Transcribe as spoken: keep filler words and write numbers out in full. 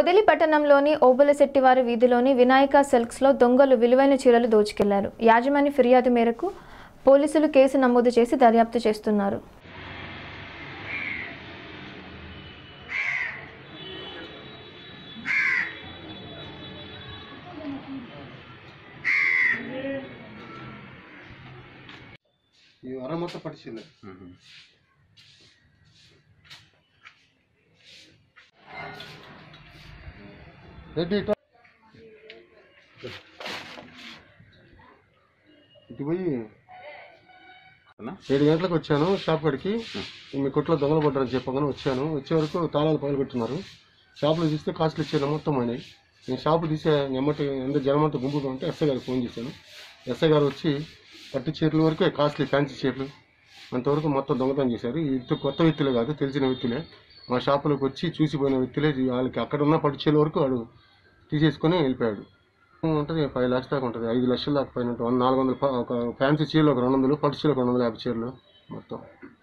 పొదిలి పట్టణంలోని ఓబులశెట్టివారి వీధిలోని వినాయక సిల్క్స్లో దొంగలు విలువైన చీరలు దోచుకెళ్లారు. యాజమాన్య ఫిర్యాదు మేరకు పోలీసులు కేసు నమోదు చేసి దర్యాప్తు చేస్తున్నారు. ఈ వారం మొత్తం పట్టించింది. ఇటు పోయి ఏడు గంటలకు వచ్చాను షాప్ కాడికి. మీ కొట్లో దొంగలు పడ్డారని చెప్పగానే వచ్చాను. వచ్చే వరకు తాళాలు పగలు పెట్టున్నారు. షాపులో చూస్తే కాస్ట్లు ఇచ్చాను మొత్తం అని. నేను షాపు తీసే ఎమ్మటి ఎంత జనమంతా గుంపుగా ఉంటే ఎస్ఐ గారికి ఫోన్ చేశాను. ఎస్ఐ గారు వచ్చి పట్టు చీరల వరకే కాస్ట్లీ ఫ్యాన్సీ చీరలు అంతవరకు మొత్తం దొంగతనం చేశారు. ఇటు కొత్త వ్యక్తులే కాదు, తెలిసిన వ్యక్తులే. మా షాపులోకి వచ్చి చూసిపోయిన వ్యక్తులే. వాళ్ళకి అక్కడ ఉన్న పట్టు చీరల వరకు వాడు తీసేసుకొని వెళ్ళిపోయాడు. ఉంటుంది ఫైవ్ లాక్స్ దాకా ఉంటుంది, ఐదు లక్షల దాకా పైన ఉంటుంది. నాలుగు వందలు ఒక ఫ్యాన్సీ చీరలు ఒక రెండు వందలు, పట్టు చీరలు ఒక రెండు వందల యాభై చీరలు మొత్తం.